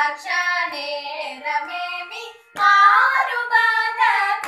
సాక్షానే రమేమి ఆరు బాధ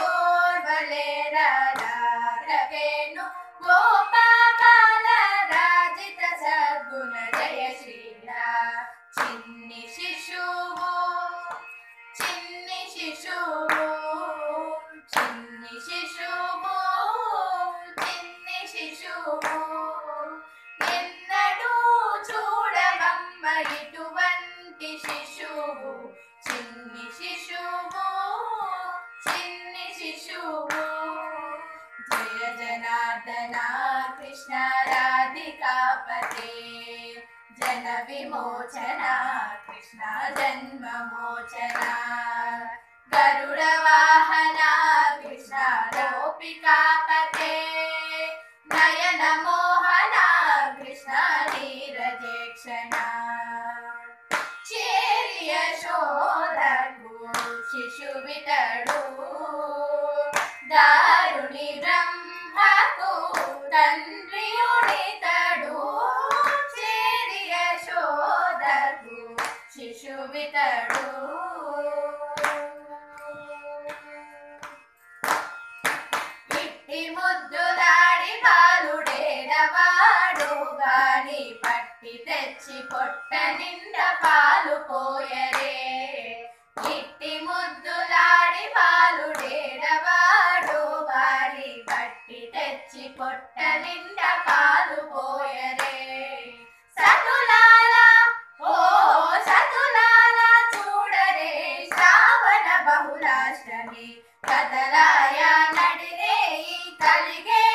కోర్వలేరవేణు గోపాల రాజిత సద్గుణ జయ శ్రీరా చిన్ని శిశువు చిన్ని శిశువు చిన్ని శిశువు చిన్ని శిశువు ఎన్నడూ చూడవమ్మ ఇటువంటి శిశువు చిన్ని శిశువు చిన్ని శిశువు జయ జనార్దన కృష్ణ రాధికాపతే జన విమోచన కృష్ణ జన్మ మోచన గరుడ వాహన కృష్ణ గోపికాపతే నయన మోహన కృష్ణ నీరజేక్షణ చేరి యశోదకు శిశువితడు దారుని బ్రహ్మకు తండ్రియునితడు చేరి యశోదకు శిశువితడు ఇట్టి ముద్దులాడి బాలుడేడవాడు గాని పట్టి తెచ్చి పొట్ట నిండా పాలు పోయరే ఇట్టి ముద్దులాడి బాలుడేడవాడు గాని పట్టి తెచ్చి పొట్ట నిండా పాలు పోయరే సతులాల ఓ సతులాల చూడరే శ్రావణ బహుళాష్టమి కదలాయ నడిరే కలిగే